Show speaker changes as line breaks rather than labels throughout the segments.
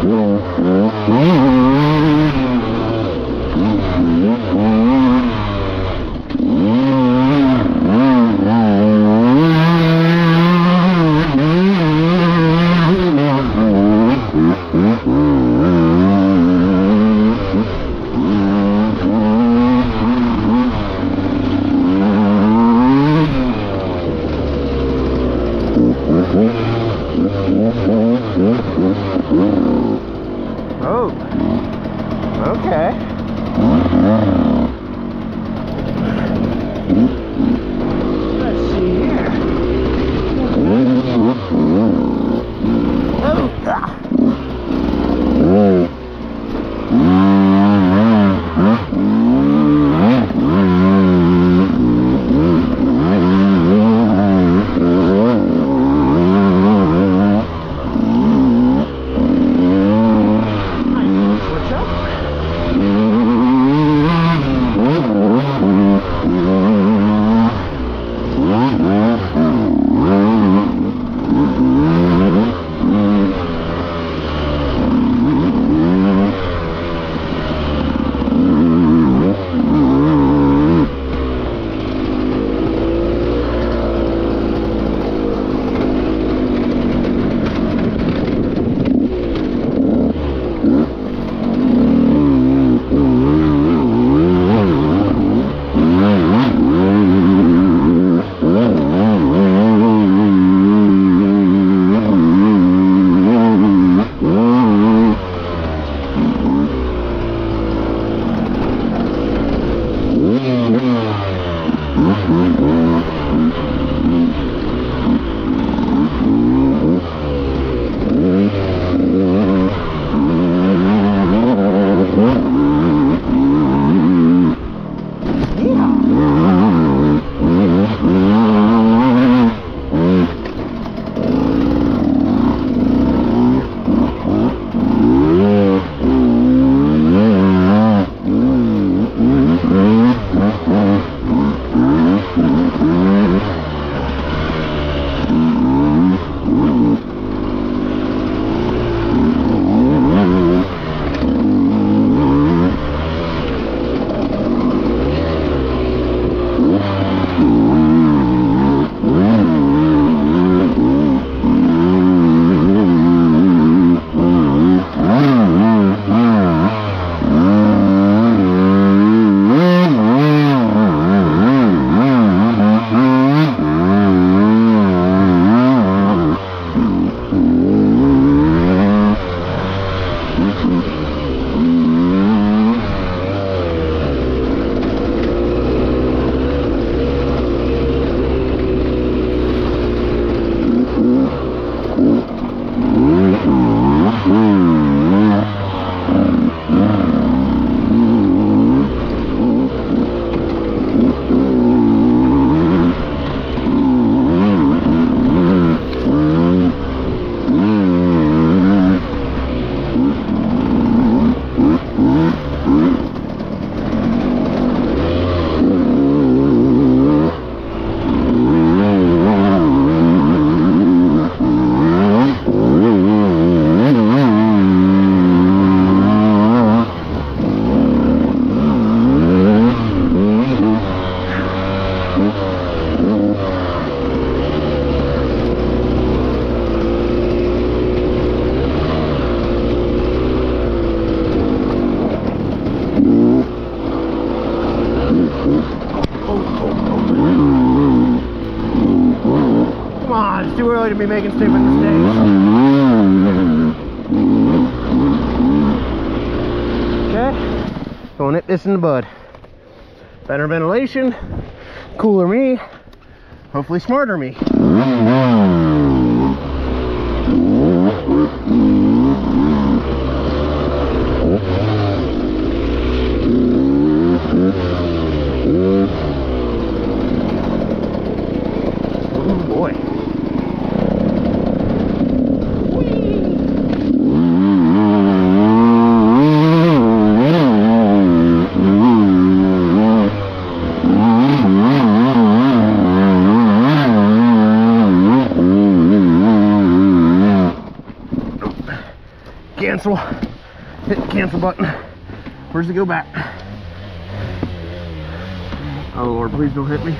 Oh, okay. Let's see here. Oh, come on, it's too early to be making stupid mistakes. Okay, gonna nip this in the bud. Better ventilation, cooler me, hopefully smarter me. Oh boy. cancel. Hit the cancel button. Where's it go back? Oh Lord, please don't hit me.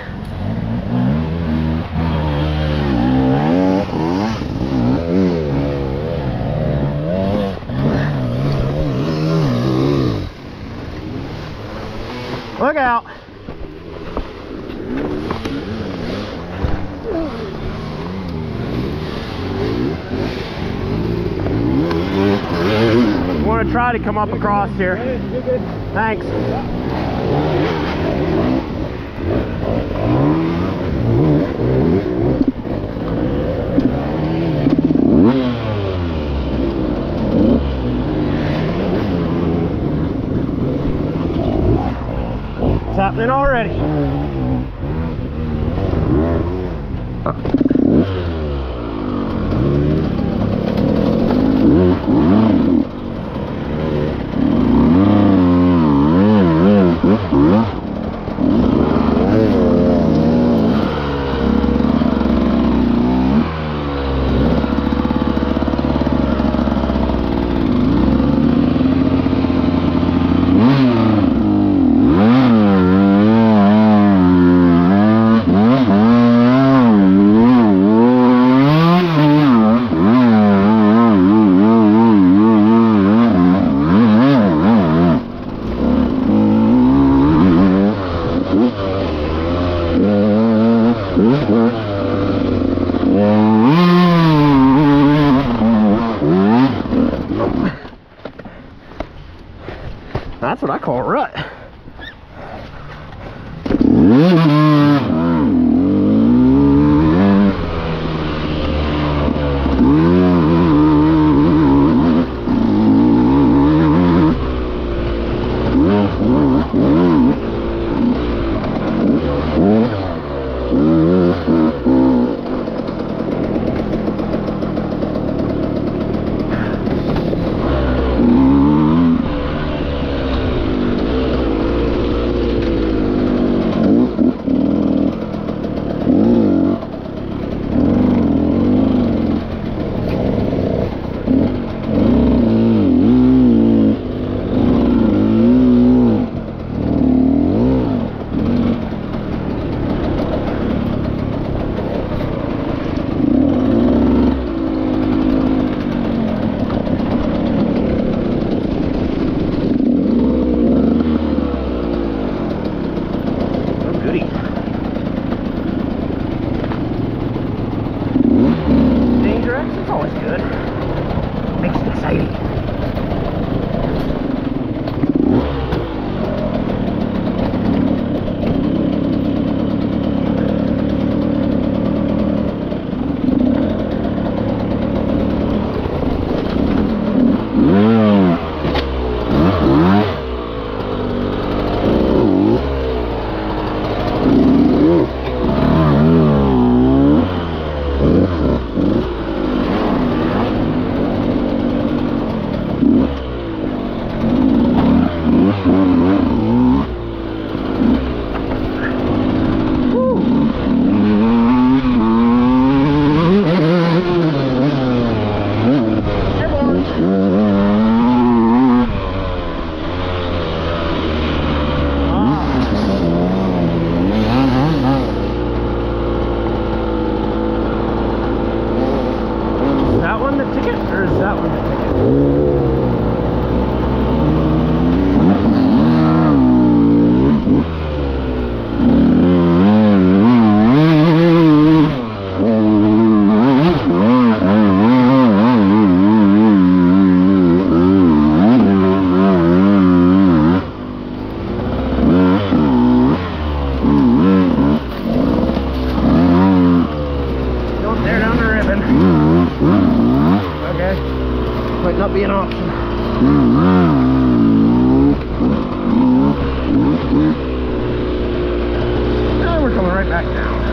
Look out. I want to try to come up across here. Thanks. It's happening already. That's what I call a rut. Might not be an option. And we're coming right back down.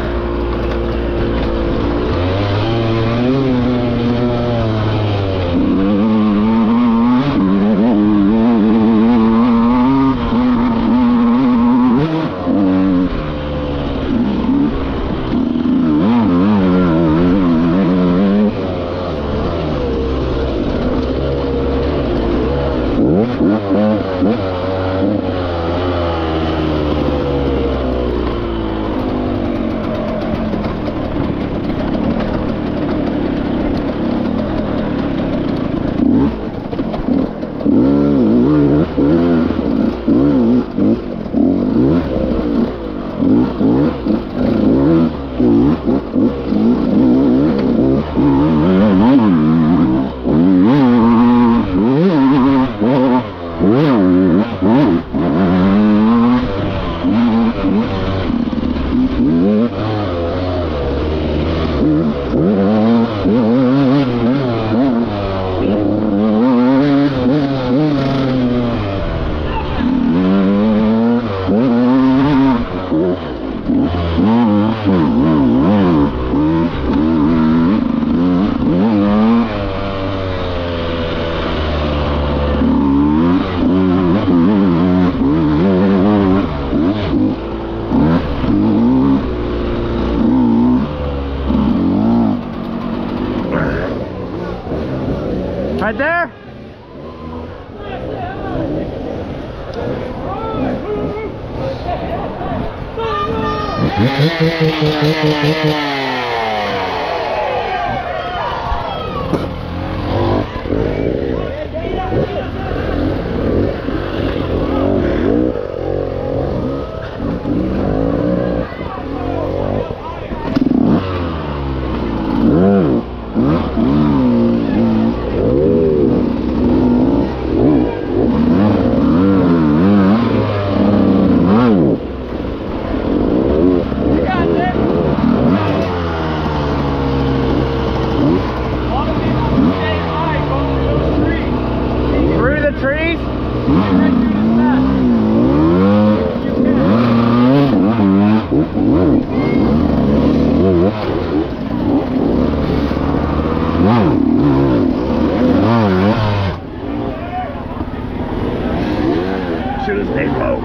Right there? Should have stayed low.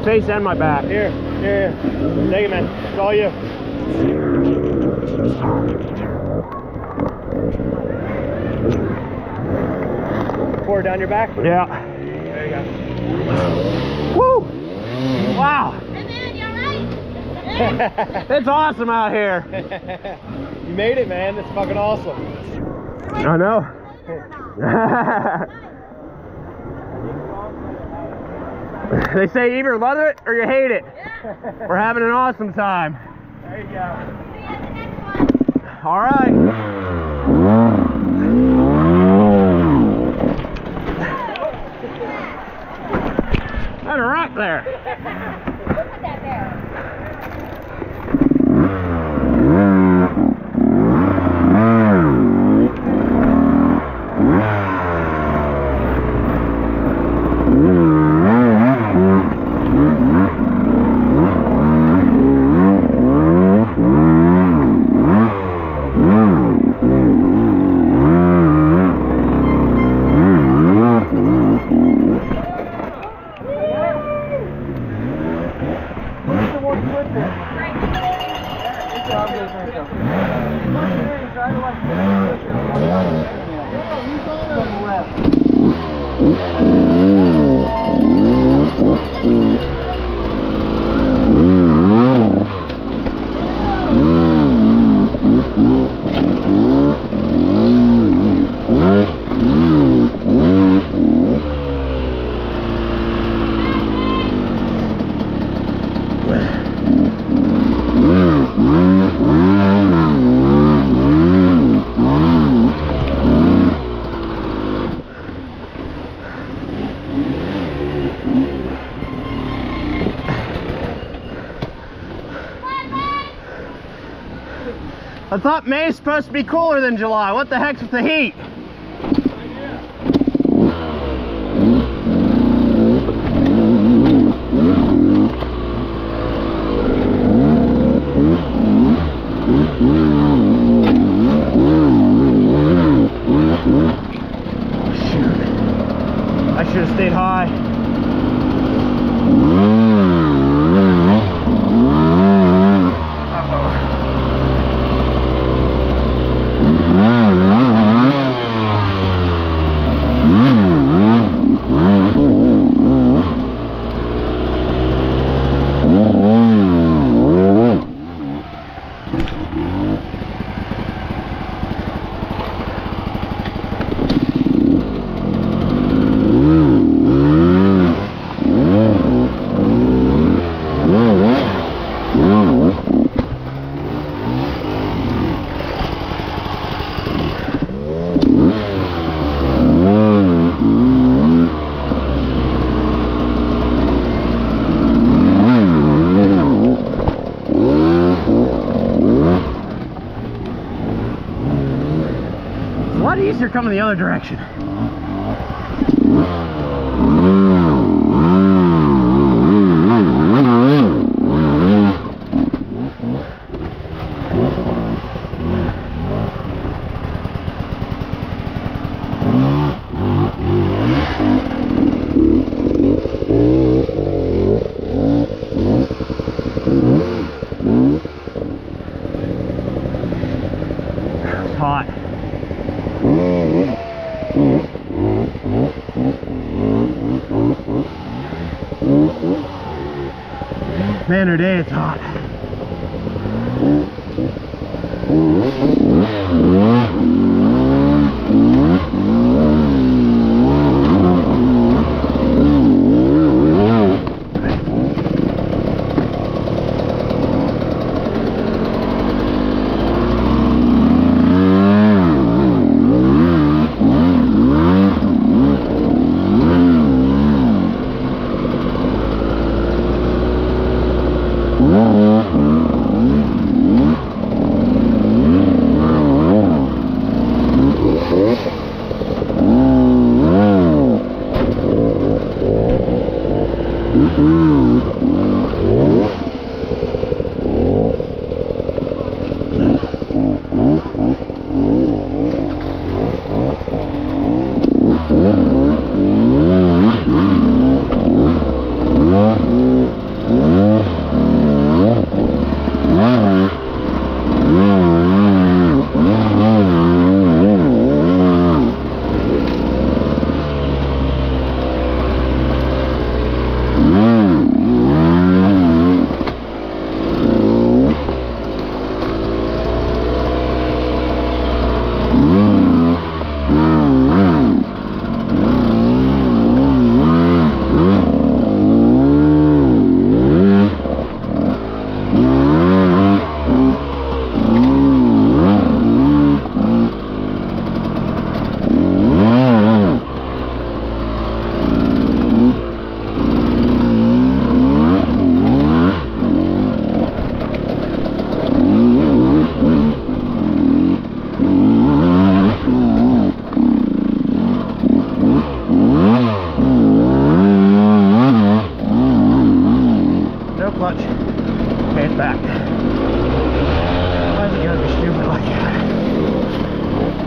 face and my back.
Here. Take it, man. It's all you. Pour it down your back?
Yeah.
There you go.
Woo! Wow!
Hey man, you alright?
It's awesome out here.
You made it, man. It's fucking awesome.
I know. They say either love it or you hate it.
Yeah.
We're having an awesome time.
There you go.
See you at the next one.
All right. That's a rock there.
Look at that there.
I thought May's supposed to be cooler than July. What the heck's with the heat? Shoot. I should have stayed high. Easier coming the other direction. It's hot. Man, today it's hot.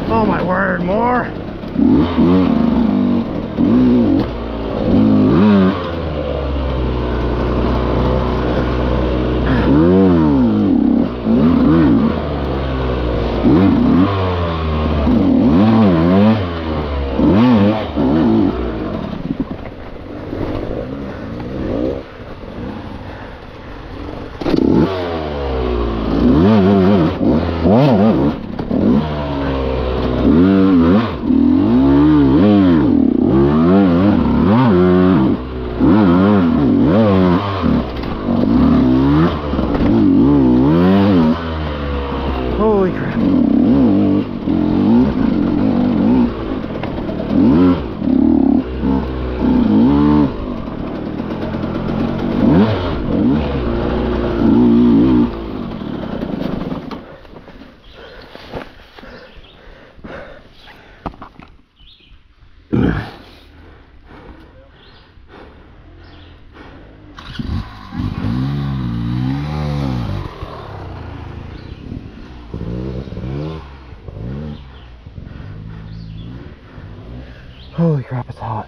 Oh my word, more. Holy crap. Holy crap, it's hot.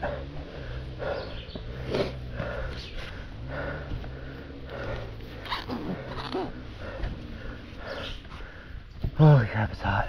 Holy crap, it's hot.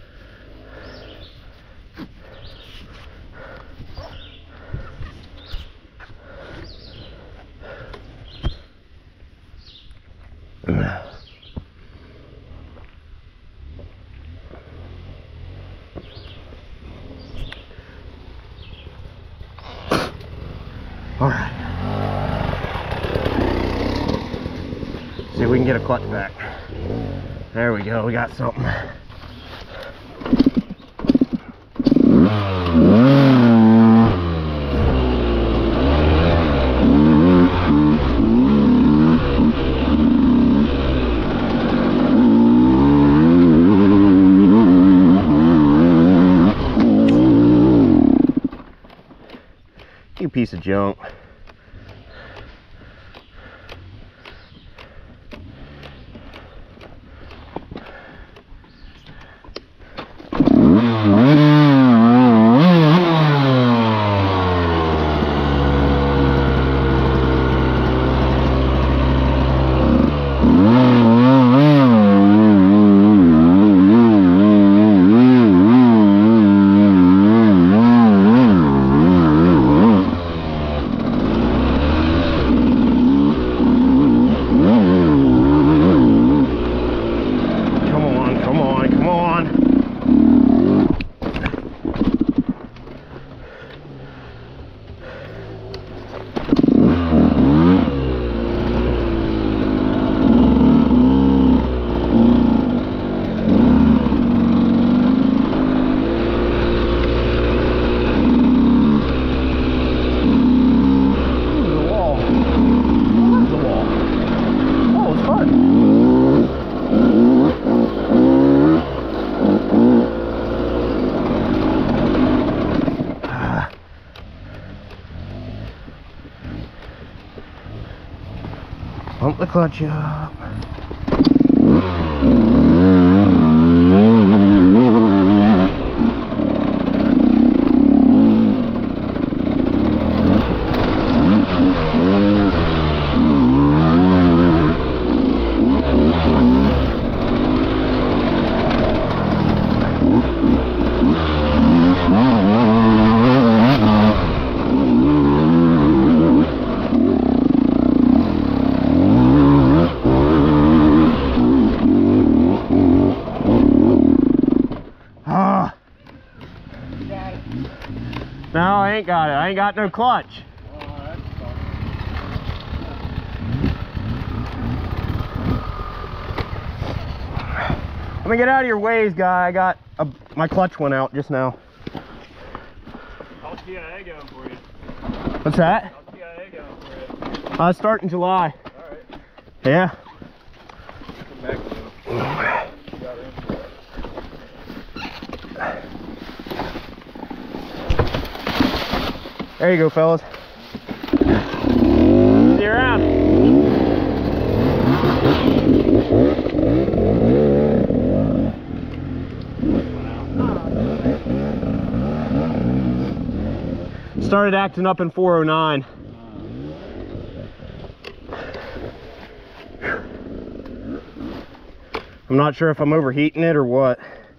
All right. See if we can get a clutch back. There we go, we got something. You piece of junk. Pump the clutch up. No, I ain't got it. I ain't got no clutch. Let me get out of your ways, guy. I got my clutch went out just now.
How's TIA going for you?
What's that?
How's TIA going for you?
Start in July.
Alright.
Yeah.
Come back to you. Got it.
There you go, fellas. See you around. Started acting up in 409. I'm not sure if I'm overheating it or what.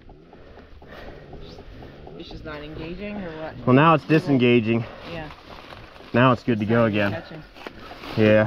It's just not engaging or what?
Well, now it's disengaging.
Yeah.
Now it's good to go again.
Catching.
Yeah.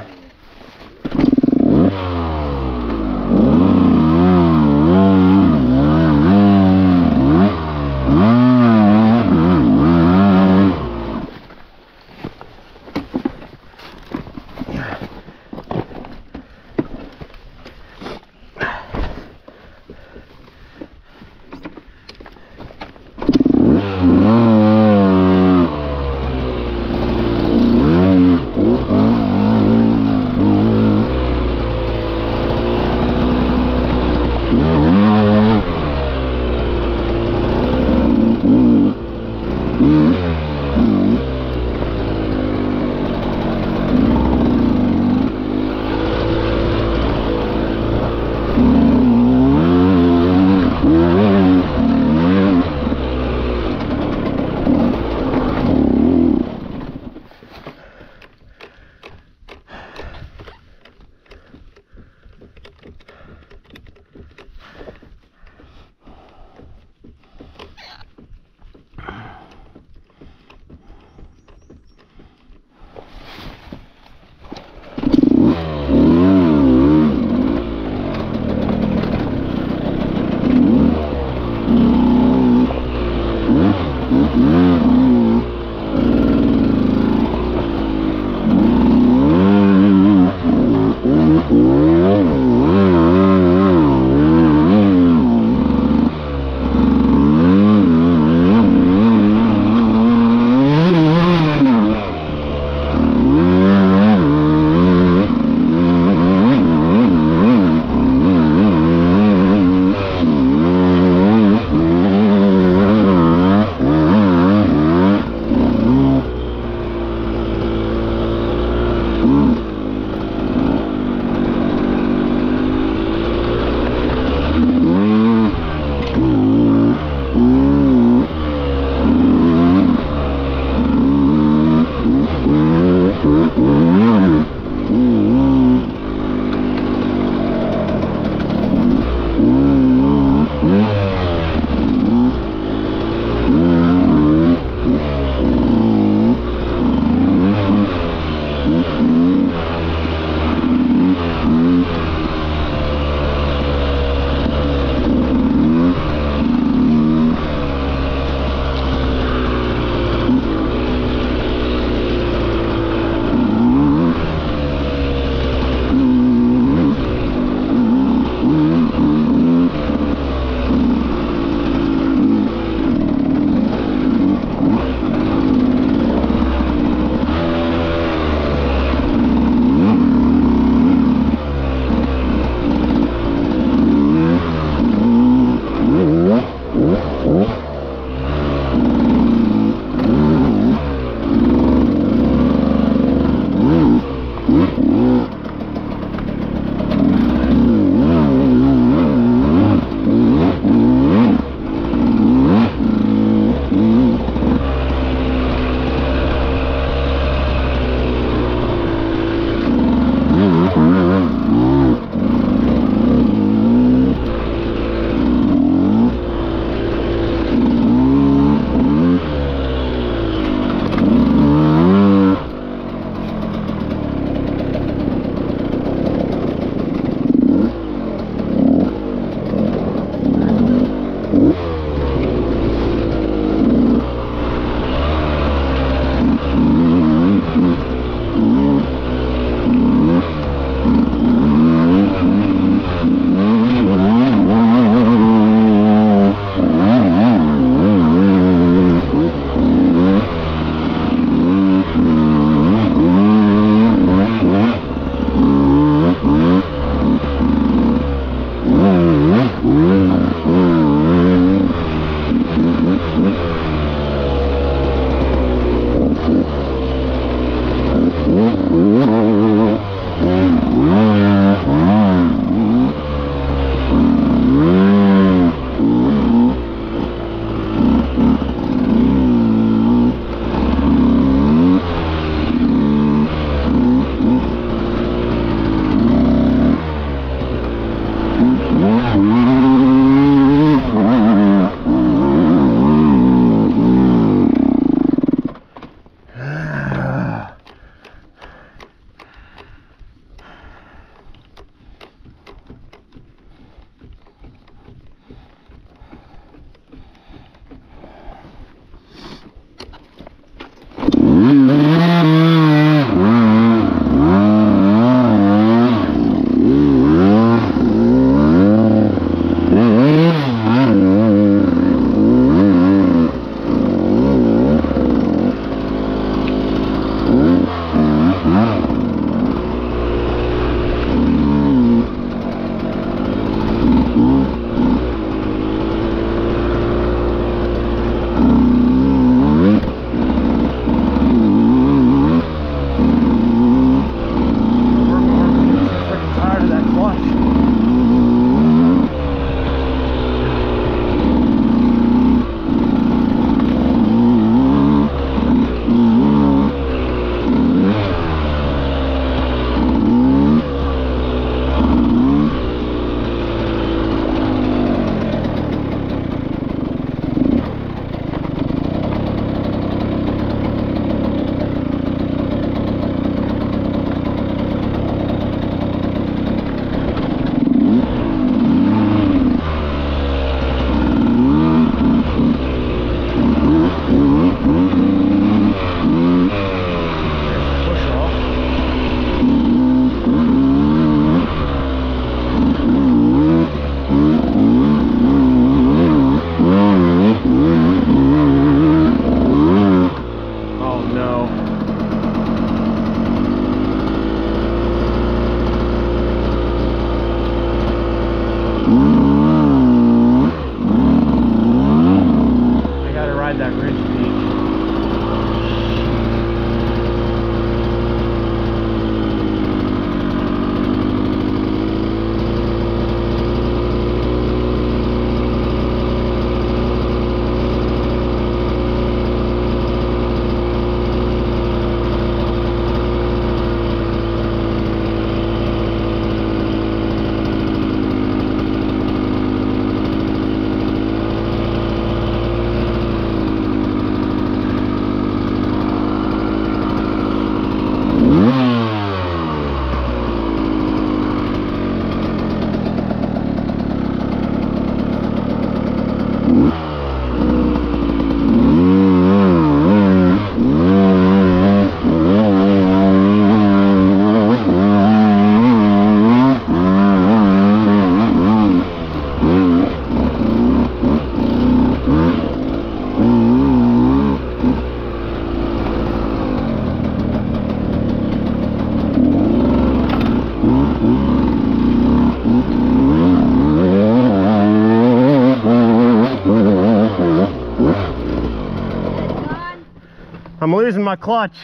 I'm losing my clutch.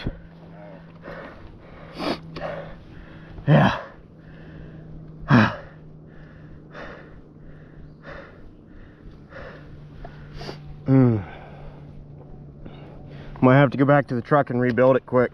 Yeah. Might have to go back to the truck and rebuild it quick.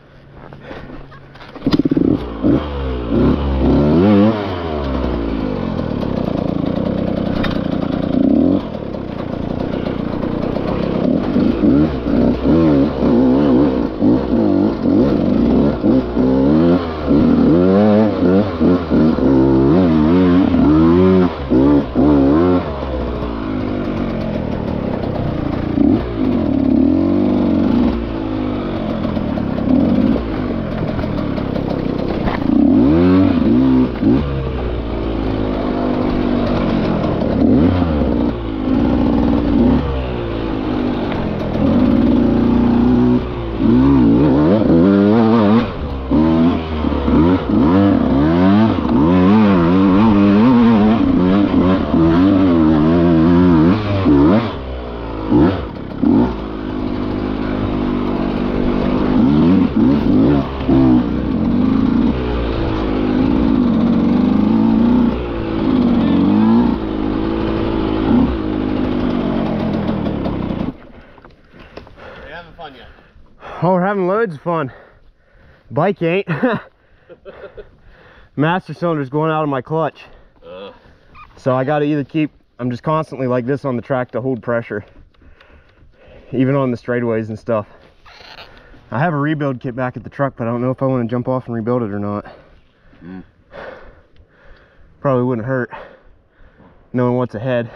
Oh, we're having loads of fun. Bike ain't. Master cylinder's going out of my clutch. So I gotta either keep, I'm just constantly like this on the track to hold pressure. Even on the straightaways and stuff. I have a rebuild kit back at the truck, but I don't know if I want to jump off and rebuild it or not. Probably wouldn't hurt, knowing what's ahead.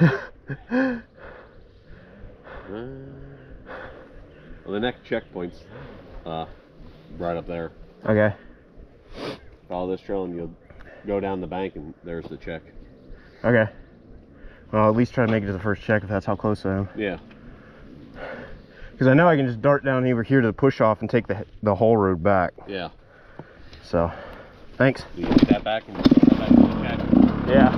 Well, the next checkpoint's
Right up there.
Okay.
Follow this trail and you'll go down the bank and there's the check.
Okay. Well, at least try to make it to the first check if that's how close I am.
Yeah.
Because I know I can just dart down over here to the push off and take the whole road back.
Yeah.
So, thanks.
You get that back and go back to the check.
Yeah.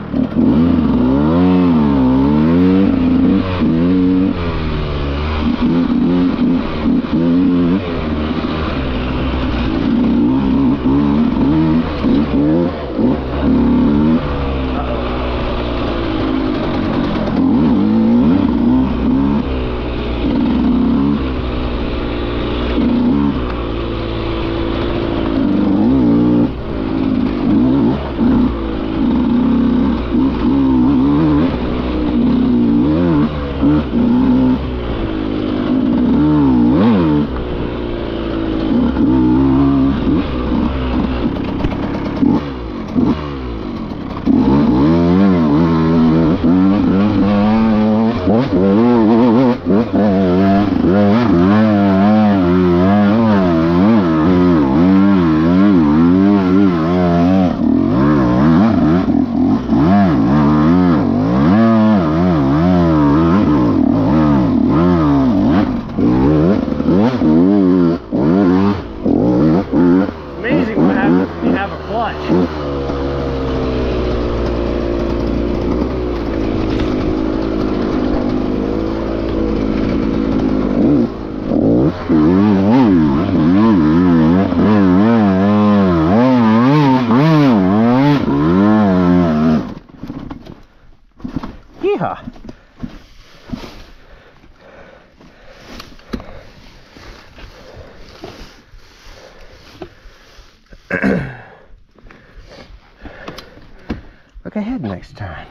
Amazing what happens when you have a clutch. Yeehaw. Look ahead next time.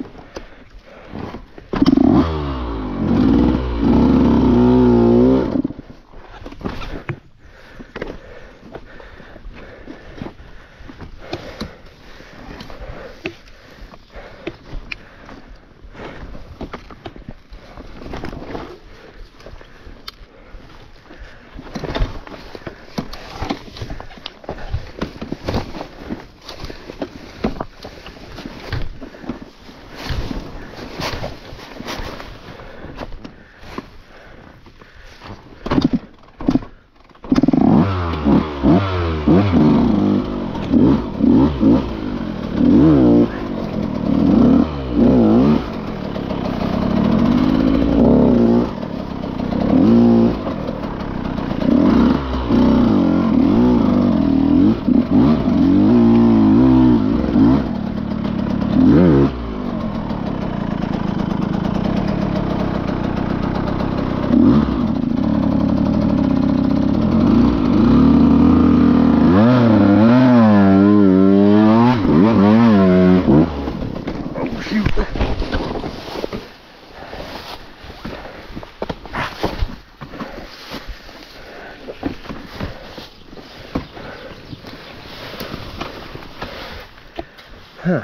Huh.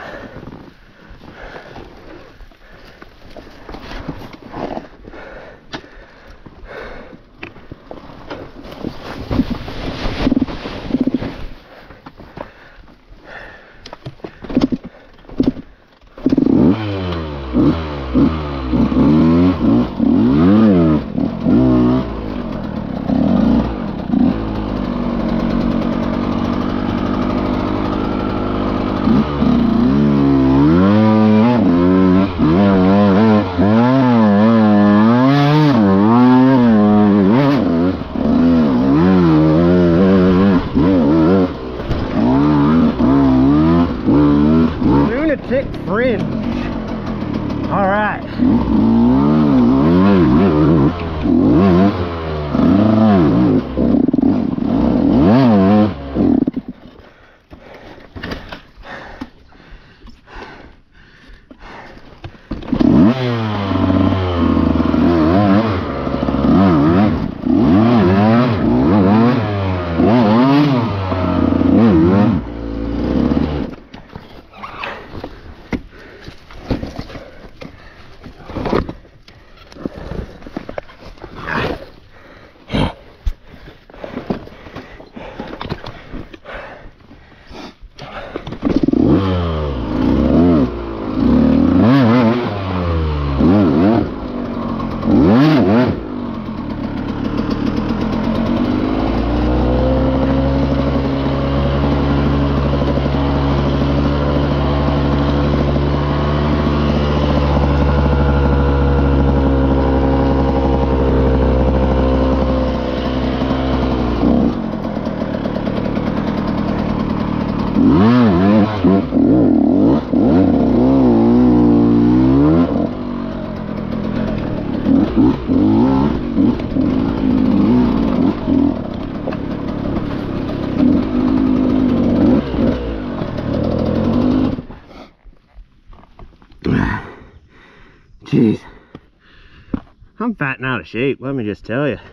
Jeez. I'm fat and out of shape, let me just tell you.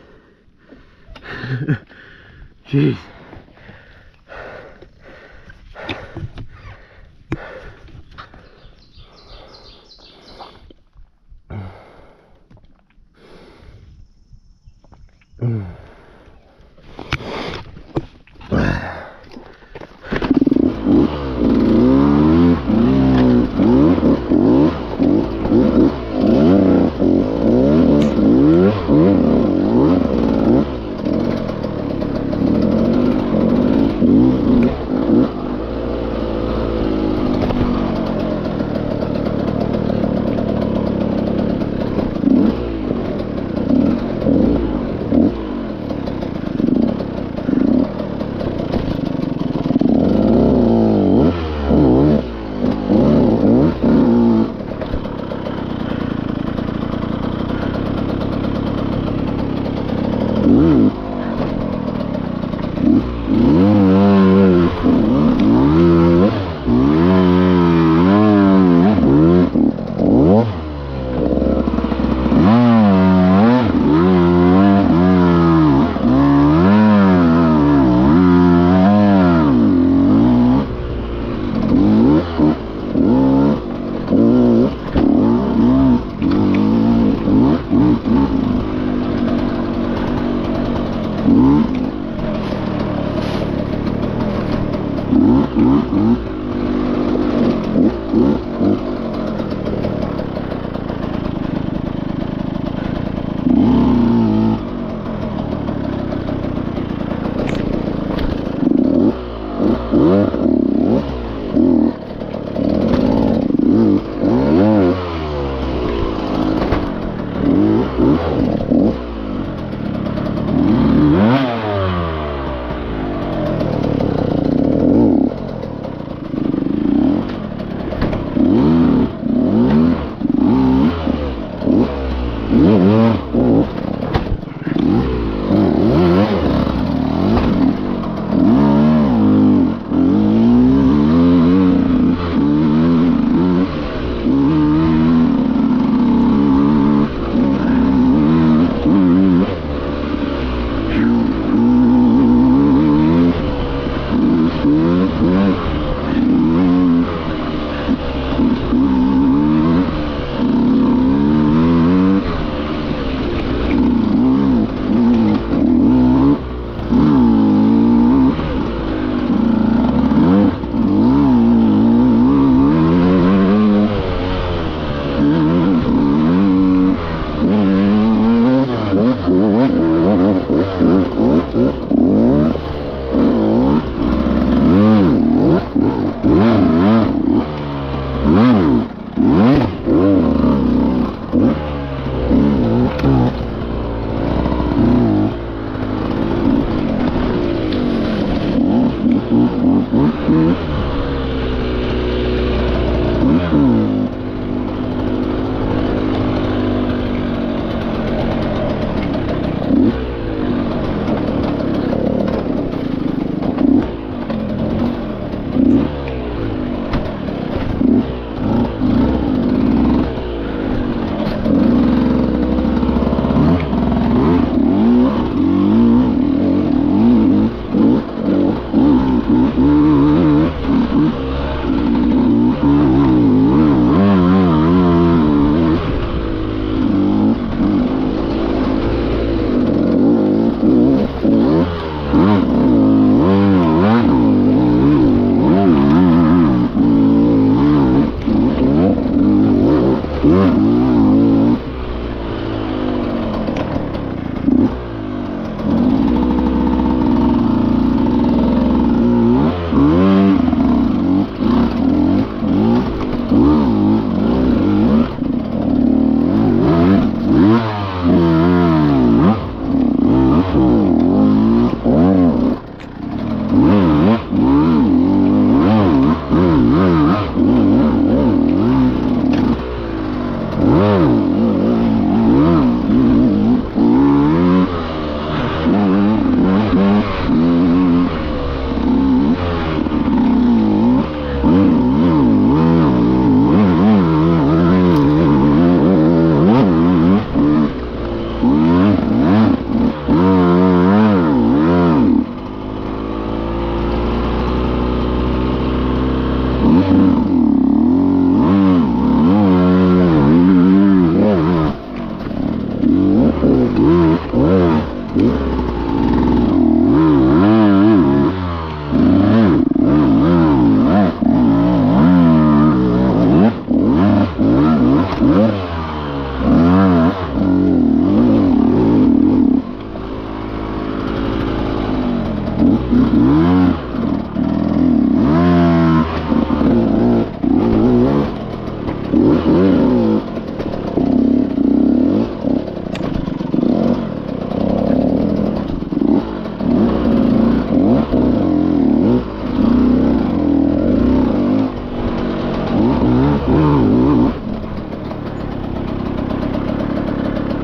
Jeez.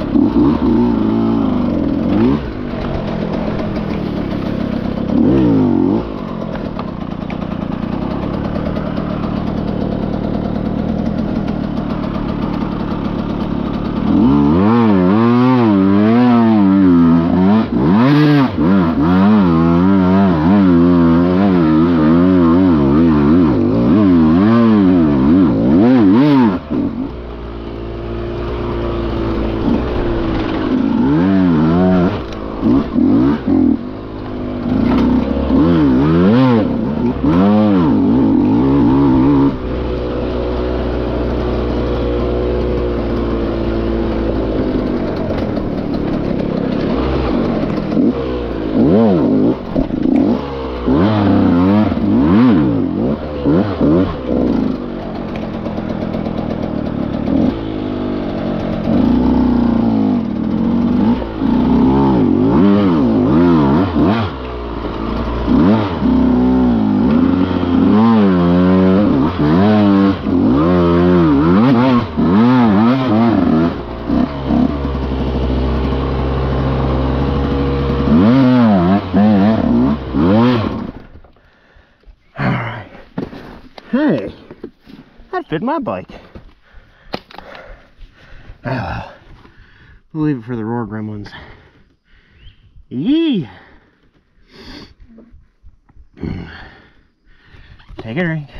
Hey, that fit my bike. Oh well. We'll leave it for the Roar Gremlins. Yee! Take a drink.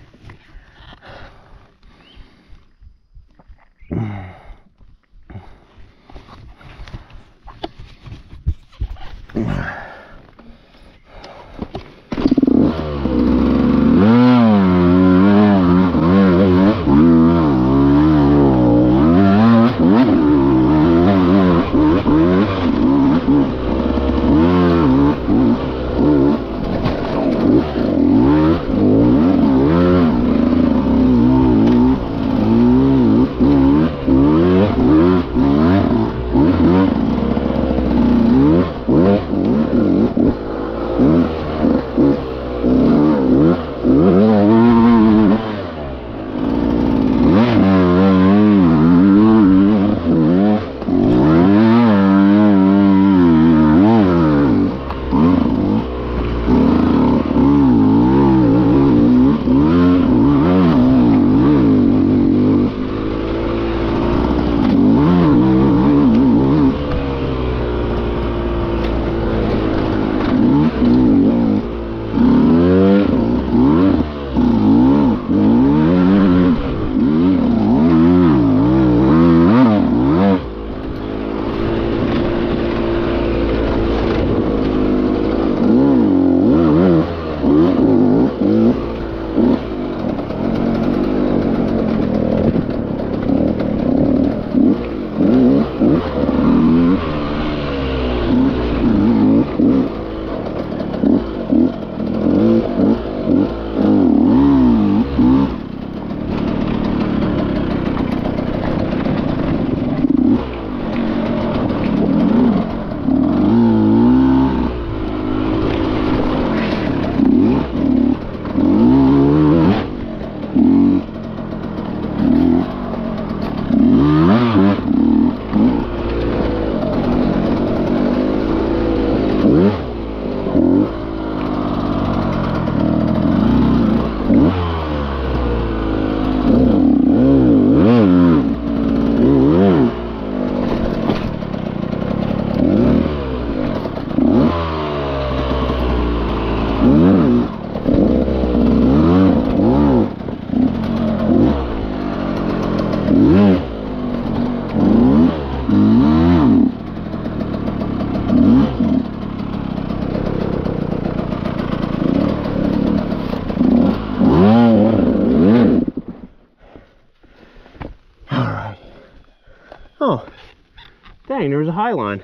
Oh, dang, there was a high line.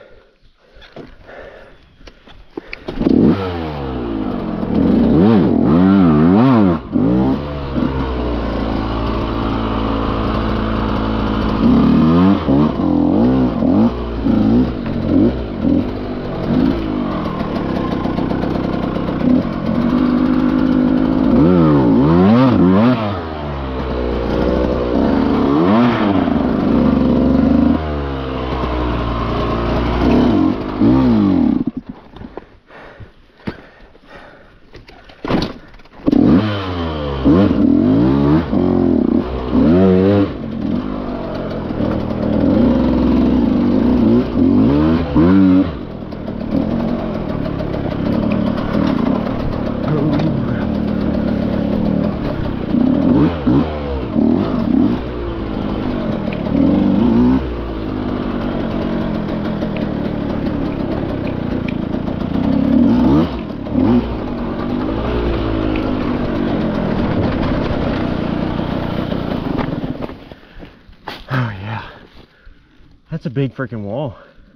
big freaking wall.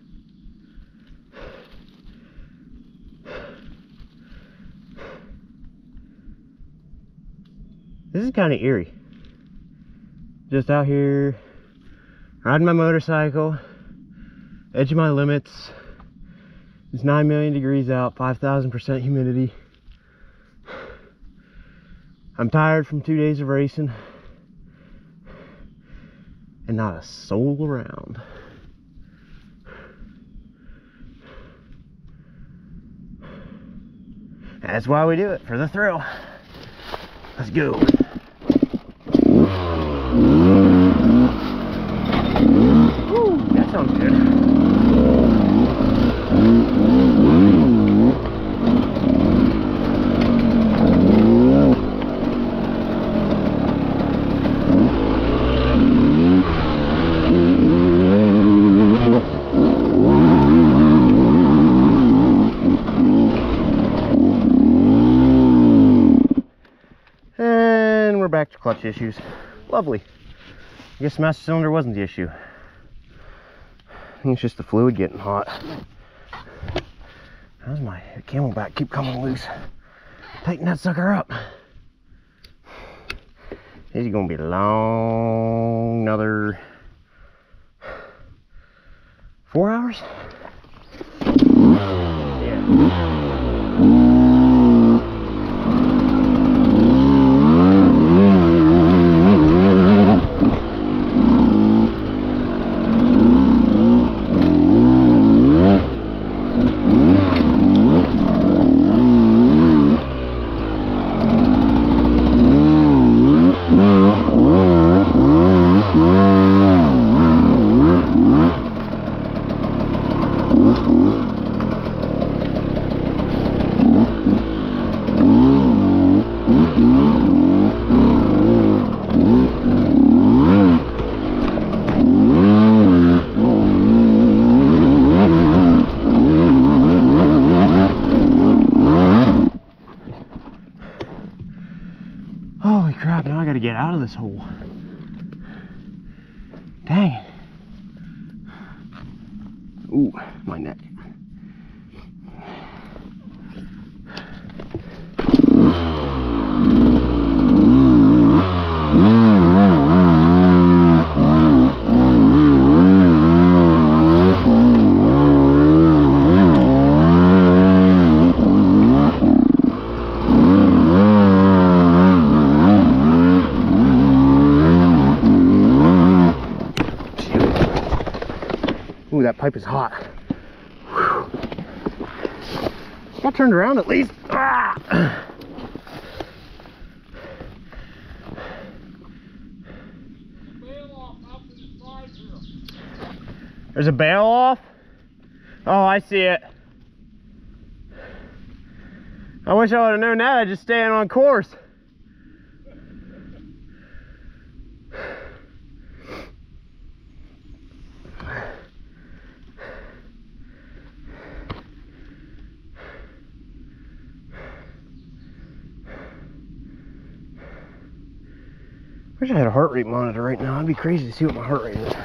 This is kind of eerie. Just out here, riding my motorcycle, edge of my limits. It's 9 million degrees out, 5,000% humidity. I'm tired from 2 days of racing. And not a soul around. That's why we do it, for the thrill. Let's go. Woo, that sounds good. Back to clutch issues. Lovely. I guess the master cylinder wasn't the issue. I think it's just the fluid getting hot. How's my camelback keep coming loose? Tighten that sucker up. This is gonna be long, another 4 hours. Yeah. Holy crap, now I gotta get out of this hole. Dang it. Ooh, my neck. Ooh, that pipe is hot. Whew. Got turned around at least. Ah! There's a bail off? Oh, I see it. I wish I would have known that. I'd just staying on course. Wish I had a heart rate monitor right now. I'd be crazy to see what my heart rate is.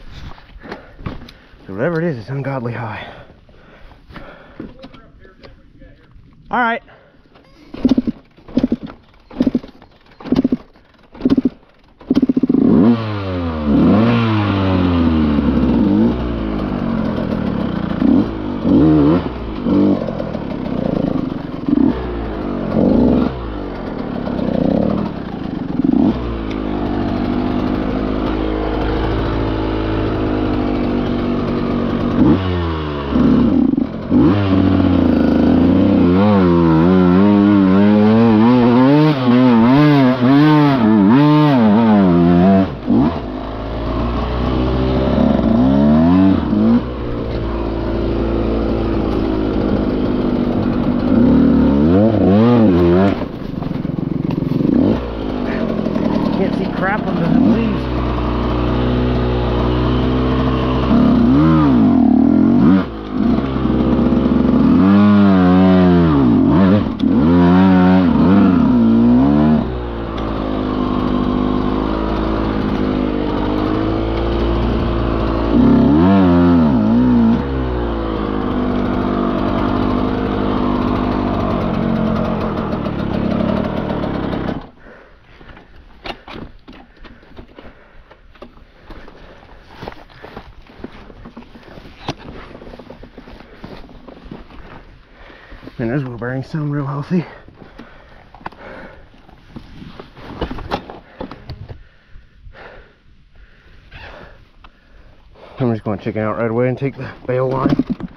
So whatever it is, it's ungodly high. All right. And those wheel bearings sound real healthy. I'm just going to chicken out right away and take the bail line.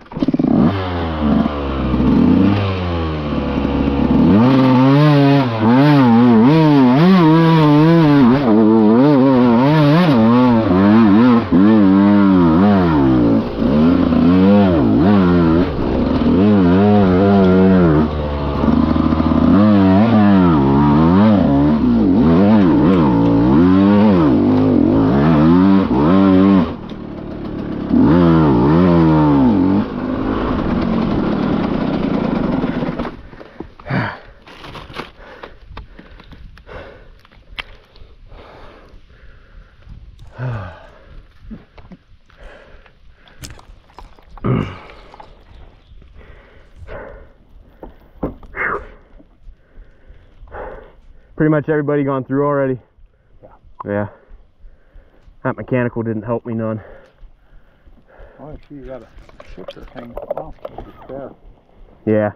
Pretty much everybody gone through already? Yeah. That mechanical didn't help me none.
Oh, I see you got a shifter hanging off the spare.
Yeah.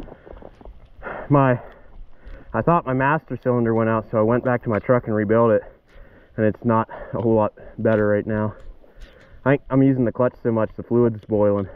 I thought my master cylinder went out, so I went back to my truck and rebuilt it. And it's not a whole lot better right now. I think I'm using the clutch so much, the fluid's boiling.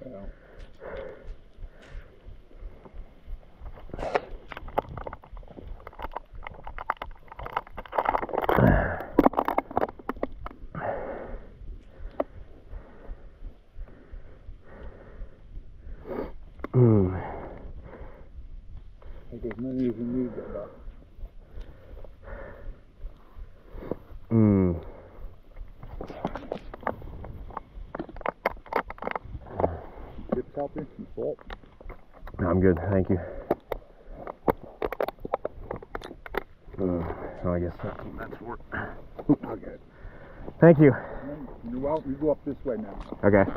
Take as many as you need there, Chips help you? Some salt?
I'm good, thank you. So I guess that's work.
Okay.
Thank you.
You're welcome. You go up this way now.
Okay.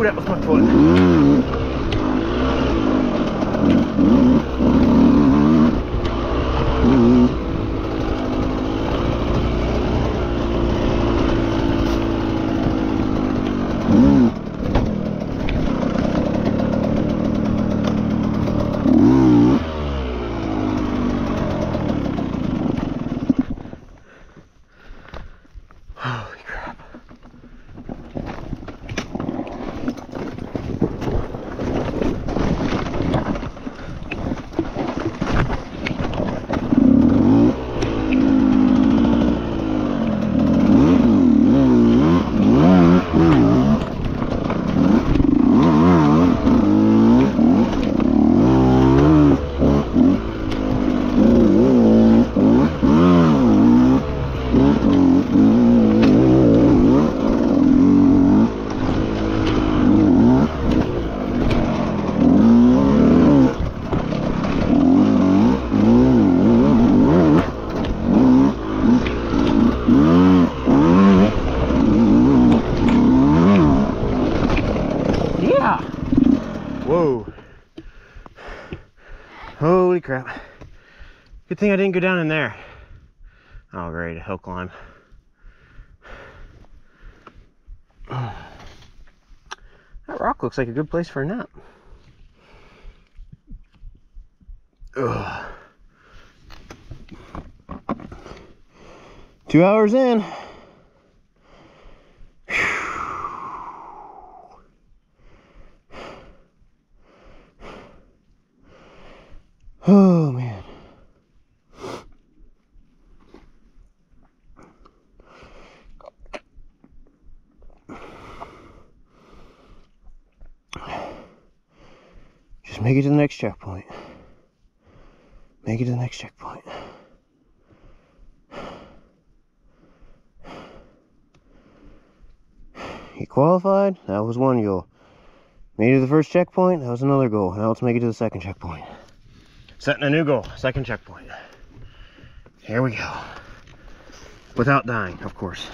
it with my foot. Holy crap. Whoa. Holy crap. Good thing I didn't go down in there. Oh great, a hill climb. That rock looks like a good place for a nap. Ugh. 2 hours in. Oh man. Just make it to the next checkpoint. Make it to the next checkpoint. You qualified? That was one goal. Made it to the first checkpoint? That was another goal. Now let's make it to the second checkpoint. Setting a new goal, second checkpoint. Here we go. Without dying, of course.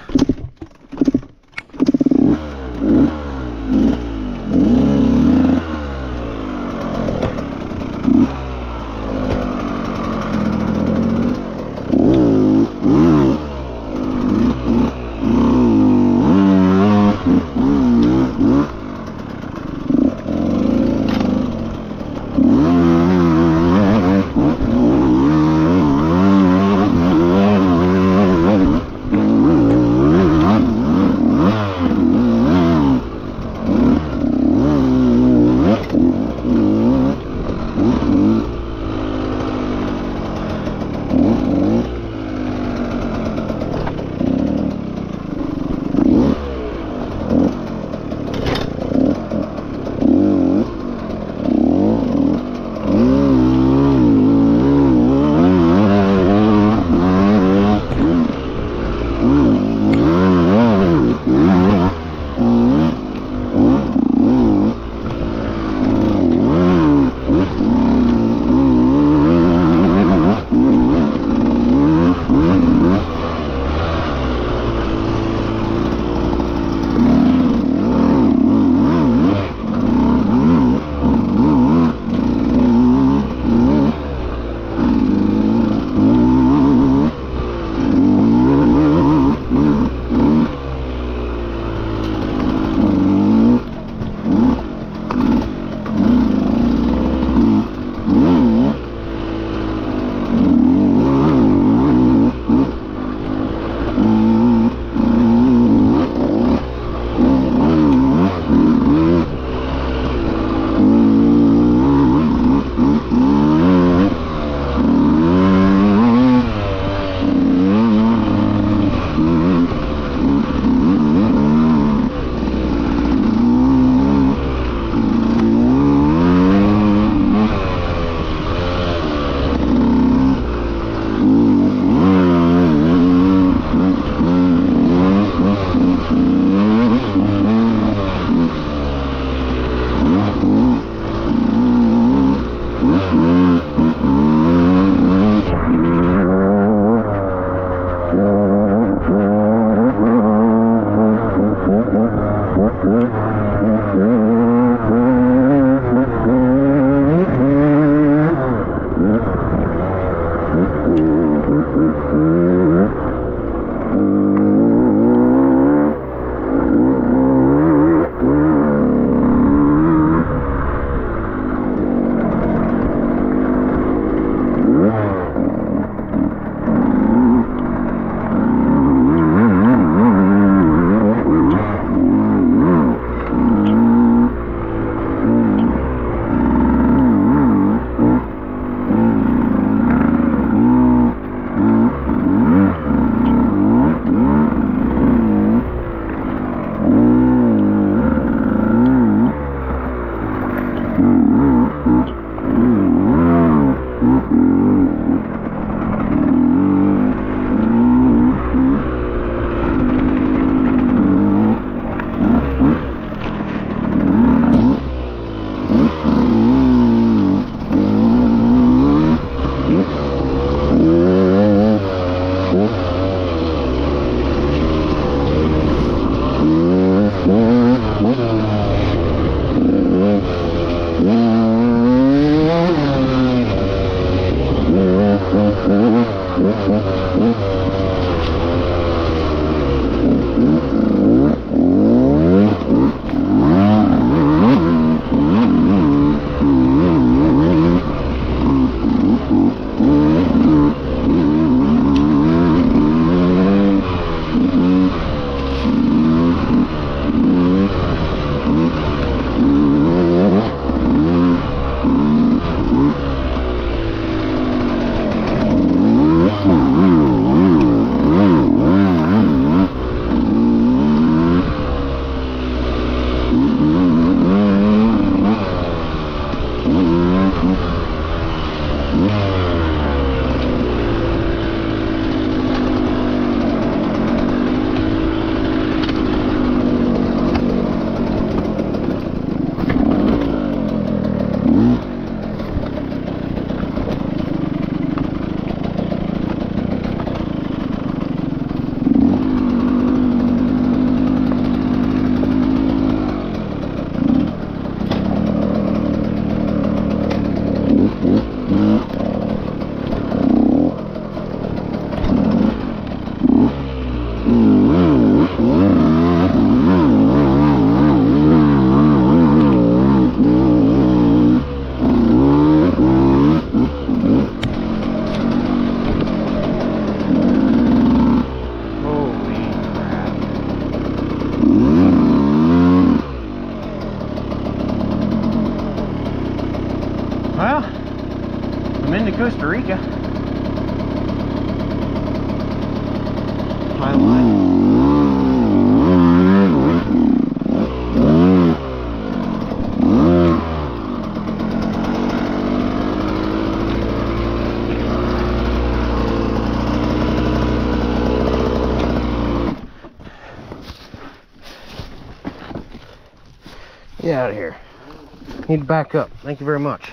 Get out of here. Need to back up. Thank you very much.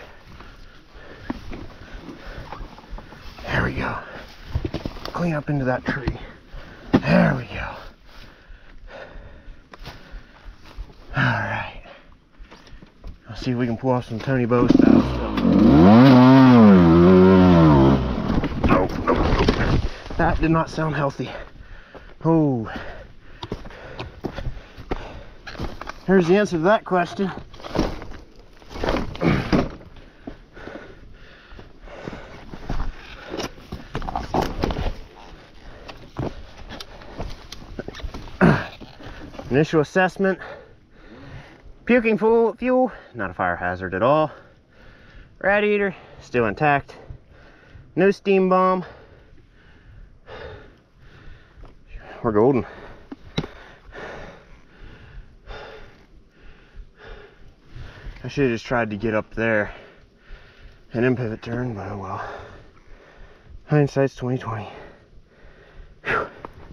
There we go. Clean up into that tree. There we go. Alright. Let's see if we can pull off some Tony Bow style stuff. Oh, no. That did not sound healthy. Oh. Here's the answer to that question. Initial assessment. Puking full of fuel, not a fire hazard at all. Radiator, still intact. No steam bomb. We're golden. I should have just tried to get up there and then pivot turn, but oh well. Hindsight's 20/20. Whew.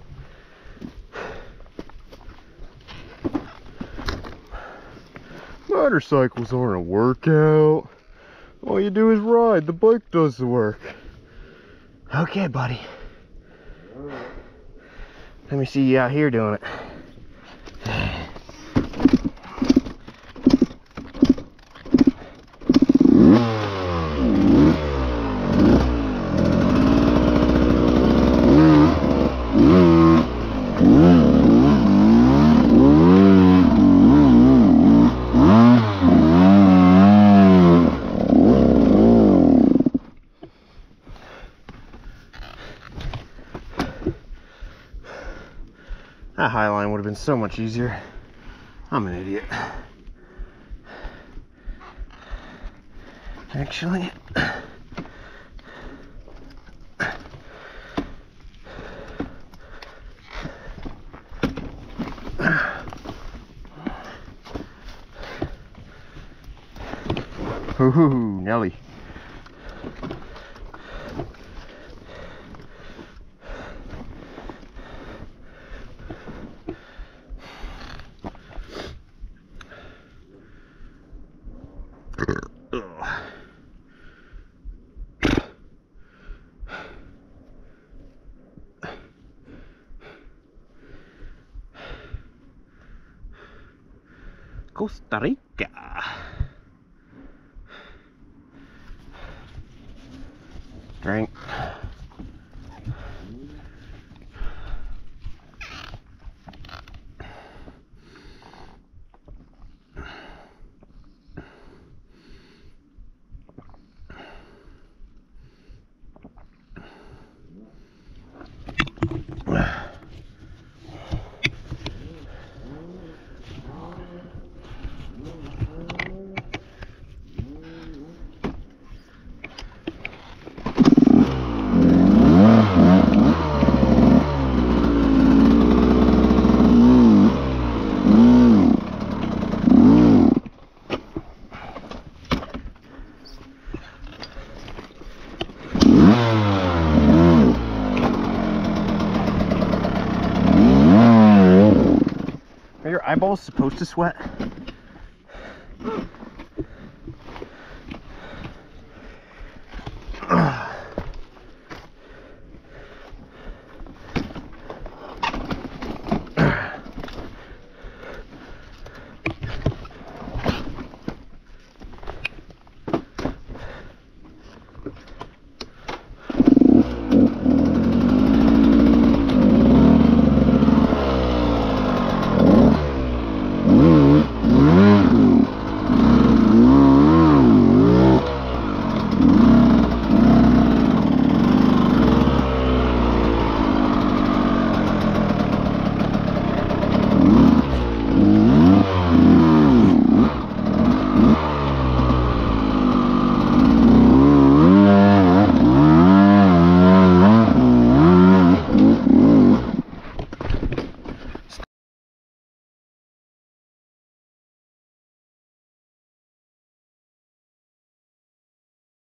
Motorcycles aren't a workout. All you do is ride. The bike does the work. Okay, buddy. Let me see you out here doing it. That high line would have been so much easier. I'm an idiot. Actually, ooh, Nelly. Costa Rica. Drink. Are your eyeballs supposed to sweat?